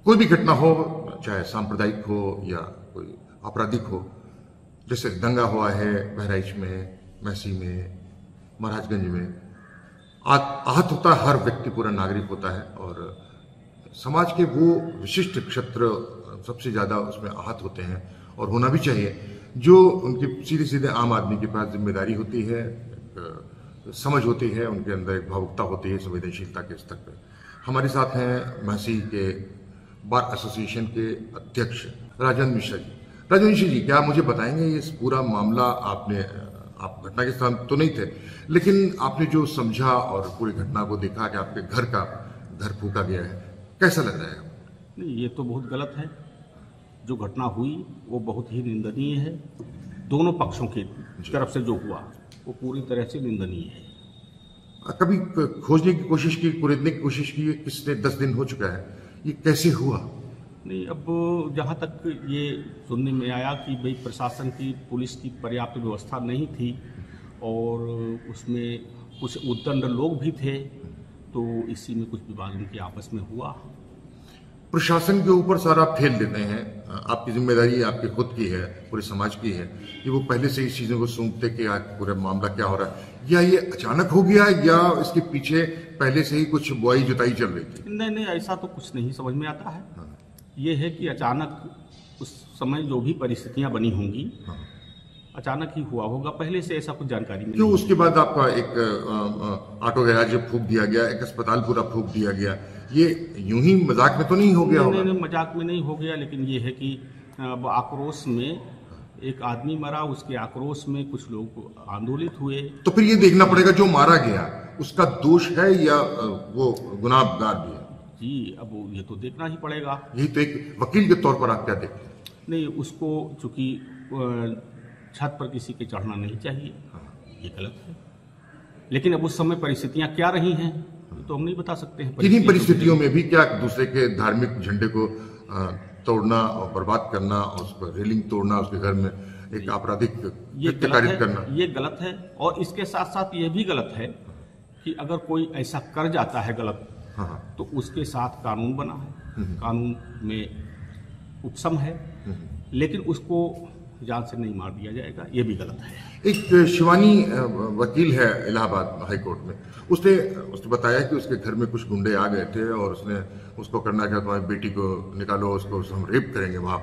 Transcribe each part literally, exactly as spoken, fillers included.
कोई भी घटना हो, चाहे सांप्रदायिक हो या कोई आपराधिक हो, जैसे दंगा हुआ है बहराइच में, महसी में, महाराजगंज में, आहत होता है हर व्यक्ति, पूरा नागरिक होता है। और समाज के वो विशिष्ट क्षेत्र सबसे ज़्यादा उसमें आहत होते हैं, और होना भी चाहिए, जो उनकी सीधे सीधे आम आदमी के पास जिम्मेदारी होती है, समझ होती है, उनके अंदर एक भावुकता होती है संवेदनशीलता के स्तर पर। हमारे साथ हैं महसी के बार एसोसिएशन के अध्यक्ष राजेंद्र मिश्रा जी। राजेंद्र मिश्रा जी, क्या आप मुझे बताएंगे ये पूरा मामला, आपने आप घटना के स्थान तो नहीं थे, लेकिन आपने जो समझा और पूरी घटना को देखा कि आपके घर का घर फूका गया है, कैसा लग रहा है? नहीं, ये तो बहुत गलत है। जो घटना हुई वो बहुत ही निंदनीय है। दोनों पक्षों की तरफ से जो हुआ वो पूरी तरह से निंदनीय है। कभी खोजने की कोशिश की, कुरेदने की कोशिश की? किसने दस दिन हो चुका है, ये कैसे हुआ? नहीं, अब जहाँ तक ये सुनने में आया कि भाई प्रशासन की, पुलिस की पर्याप्त व्यवस्था नहीं थी और उसमें कुछ उद्दंड लोग भी थे, तो इसी में कुछ विवाद उनके आपस में हुआ। प्रशासन के ऊपर सारा फेल देते हैं, आपकी जिम्मेदारी आपकी खुद की है, पूरे समाज की है कि वो पहले से इस चीज़ों को सूंघते कि आज पूरा मामला क्या हो रहा है, या ये अचानक हो गया या इसके पीछे पहले से ही कुछ बुआई जुताई चल रही थी? नहीं नहीं, ऐसा तो कुछ नहीं समझ में आता है। हाँ। ये है कि अचानक उस समय जो भी परिस्थितियां बनी होंगी, हाँ, अचानक ही हुआ होगा, पहले से ऐसा कुछ जानकारी नहीं। क्यों उसके बाद आपका एक ऑटो गैराज फूंक दिया गया, एक अस्पताल पूरा फूंक दिया गया, ये यूं ही मजाक में तो नहीं हो गया? नहीं, नहीं, मजाक में नहीं हो गया, लेकिन ये है कि अब आक्रोश में एक आदमी मरा, उसके आक्रोश में कुछ लोग आंदोलित हुए। तो फिर ये देखना पड़ेगा जो मारा गया उसका दोष है या वो गुनाहगार भी है? जी, अब ये तो देखना ही पड़ेगा। यही तो एक वकील के तौर पर आप क्या देखते हैं? नहीं, उसको चूंकि छत पर किसी के चढ़ना नहीं चाहिए, ये गलत है। लेकिन अब उस समय परिस्थितियां क्या रही हैं तो हम नहीं बता सकते हैं। किन्हीं परिस्थितियों में भी क्या दूसरे के धार्मिक झंडे को तोड़ना और बर्बाद करना, और उसको रेलिंग तोड़ना, उसके घर में एक आपराधिक कृत्य कारित करना, ये गलत है। और इसके साथ साथ ये भी गलत है कि अगर कोई ऐसा कर जाता है गलत, हाँ, तो उसके साथ कानून बना है, कानून में उपशम है, लेकिन उसको जान से नहीं मार दिया जाएगा, ये भी गलत है। एक शिवानी वकील है इलाहाबाद हाई कोर्ट में, उसने उसने बताया कि उसके घर में कुछ गुंडे आ गए थे और उसने उसको करना क्या, तुम्हारी बेटी को निकालो, उसको हम रेप करेंगे। वहां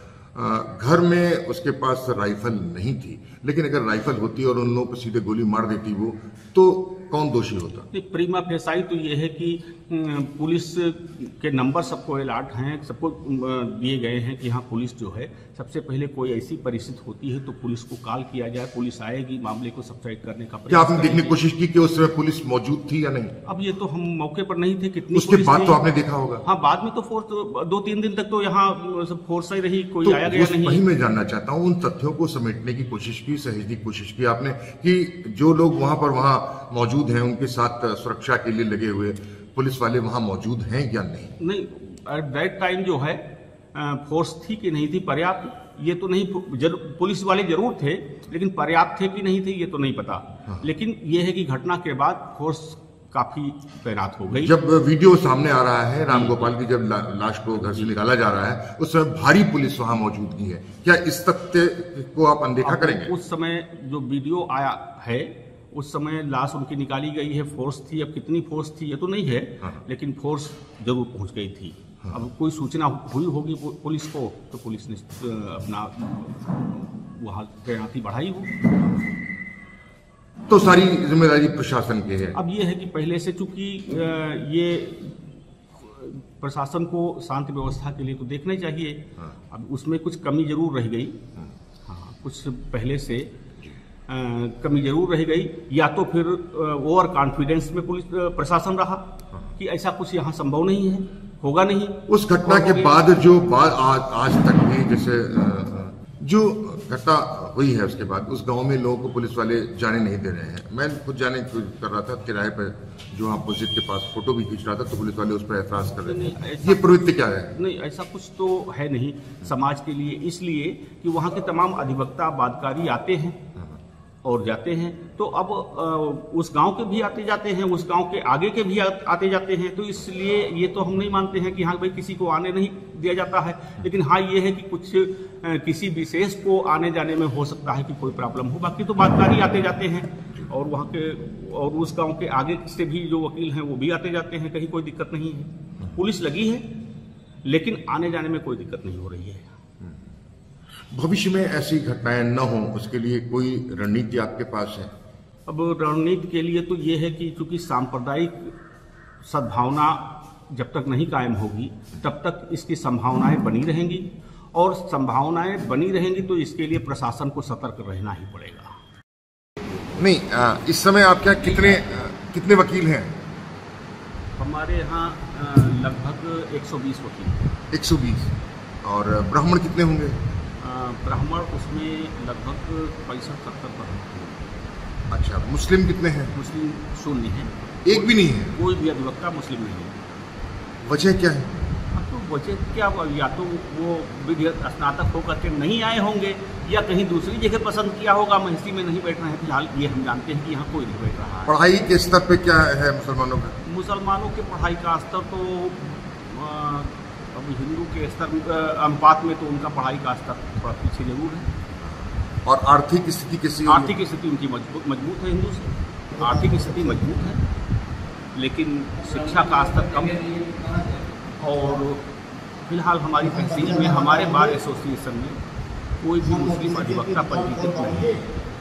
पर घर में उसके पास राइफल नहीं थी, लेकिन अगर राइफल होती और उन लोगों को सीधे गोली मार देती वो, तो कौन दोषी होता? प्रीमा फेसाई तो ये है कि पुलिस के नंबर सबको अलर्ट हैं, सबको दिए गए हैं कि हाँ, पुलिस जो है सबसे पहले कोई ऐसी परिस्थिति होती है तो पुलिस को कॉल किया जाए, पुलिस आएगी, मामले को सबसाइड करने का प्रयास। क्या आपने देखने की कोशिश की कि उस समय पुलिस मौजूद थी या नहीं? अब ये तो हम मौके पर नहीं थे, कितनी उसके बाद तो आपने देखा होगा। हाँ, बाद में तो फोर्स, दो तीन दिन तक तो यहाँ फोर्स ही रही, कोई आया गया नहीं। वही मैं जानना चाहता हूँ, उन तथ्यों को समेटने की कोशिश की, सहेजने की कोशिश की आपने कि जो लोग वहां पर वहां मौजूद हैं, उनके साथ सुरक्षा के लिए लगे हुए पुलिस वाले वहां मौजूद हैं या नहीं? नहीं, एट दैट टाइम जो है फोर्स थी कि नहीं थी पर्याप्त, ये तो नहीं, पुलिस वाले जरूर थे, लेकिन पर्याप्त थे कि नहीं थे ये तो नहीं पता। हाँ। लेकिन ये है कि घटना के बाद फोर्स काफी तैनात हो गई। जब वीडियो सामने आ रहा है राम गोपाल की, जब ला, लाश को घर से निकाला जा रहा है, उस समय भारी पुलिस वहां मौजूदगी है, क्या इस तथ्य को आप अनदेखा करेंगे? उस समय जो वीडियो आया है, उस समय लाश उनकी निकाली गई है, फोर्स थी। अब कितनी फोर्स थी ये तो नहीं है, हाँ, लेकिन फोर्स जरूर पहुंच गई थी। हाँ। अब कोई सूचना हुई होगी पुलिस को तो पुलिस ने अपना वहां तैनाती बढ़ाई हो। तो सारी जिम्मेदारी प्रशासन की है। अब ये है कि पहले से चूंकि ये प्रशासन को शांति व्यवस्था के लिए तो देखना ही चाहिए। हाँ। अब उसमें कुछ कमी जरूर रह गई। हाँ, कुछ पहले से आ, कमी जरूर रह गई, या तो फिर ओवर कॉन्फिडेंस में पुलिस प्रशासन रहा कि ऐसा कुछ यहाँ संभव नहीं है, होगा नहीं। उस घटना के बाद जो बाद आज, आज तक भी जैसे जो घटना हुई है उसके बाद उस गांव में लोगों को पुलिस वाले जाने नहीं दे रहे हैं। मैं खुद जाने कर रहा था किराए पर, जो अपोजिट के पास फोटो भी खींच रहा था, तो पुलिस वाले उस पर एतराज कर रहे थे। ये प्रवृत्ति क्या है? नहीं, ऐसा कुछ तो है नहीं समाज के लिए, इसलिए कि वहाँ के तमाम अधिवक्ता बादकारी आते हैं और जाते हैं। तो अब उस गांव के भी आते जाते हैं, उस गांव के आगे के भी आते जाते हैं। तो इसलिए ये तो हम नहीं मानते हैं कि हाँ भाई किसी को आने नहीं दिया जाता है, लेकिन हाँ ये है कि कुछ किसी विशेष को आने जाने में हो सकता है कि कोई प्रॉब्लम हो। बाकी तो बातकारी आते जाते हैं, और वहाँ के और उस गांव के आगे से भी जो वकील हैं वो भी आते जाते हैं, कहीं कोई दिक्कत नहीं है। पुलिस लगी है, लेकिन आने जाने में कोई दिक्कत नहीं हो रही है। भविष्य में ऐसी घटनाएं न हो, उसके लिए कोई रणनीति आपके पास है? अब रणनीति के लिए तो ये है कि चूंकि सांप्रदायिक सद्भावना जब तक नहीं कायम होगी तब तक इसकी संभावनाएं बनी रहेंगी, और संभावनाएं बनी रहेंगी तो इसके लिए प्रशासन को सतर्क रहना ही पड़ेगा। नहीं, आ, इस समय आप क्या कितने आ, कितने वकील हैं? हमारे यहाँ लगभग एक सौ बीस वकील। एक सौ बीस। और ब्राह्मण कितने होंगे? ब्राह्मण उसमें लगभग पैंसठ सत्तर पर। अच्छा, मुस्लिम कितने हैं? मुस्लिम शून्य है, एक भी नहीं है। कोई भी अधिवक्ता मुस्लिम नहीं है। वजह क्या है? हाँ, तो वजह क्या, या तो वो विधि स्नातक होकर के नहीं आए होंगे, या कहीं दूसरी जगह पसंद किया होगा, महिषी में नहीं बैठ रहे हैं। फिलहाल ये हम जानते हैं कि यहाँ कोई नहीं बैठ रहा है। पढ़ाई के स्तर पे क्या है मुसलमानों का? मुसलमानों के पढ़ाई का स्तर तो अब हिंदू के स्तर अनुपात में तो उनका पढ़ाई का स्तर थोड़ा पीछे जरूर है। और आर्थिक स्थिति कैसी? आर्थिक स्थिति उनकी मजबूत मजबूत है, हिंदू से आर्थिक स्थिति मजबूत है, लेकिन शिक्षा का स्तर कम है। और फिलहाल हमारी तहसील में, हमारे बार एसोसिएशन में कोई भी मुस्लिम अधिवक्ता पंजीकृत नहीं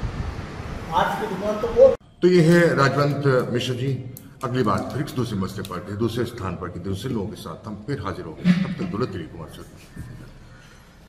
है। तो ये है राजवंत मिश्र जी। अगली बार फिर दूसरे मसले पर, दूसरे स्थान पर, दूसरे लोगों के साथ हम फिर हाजिर होंगे। तब तक दौलत कुमार सर।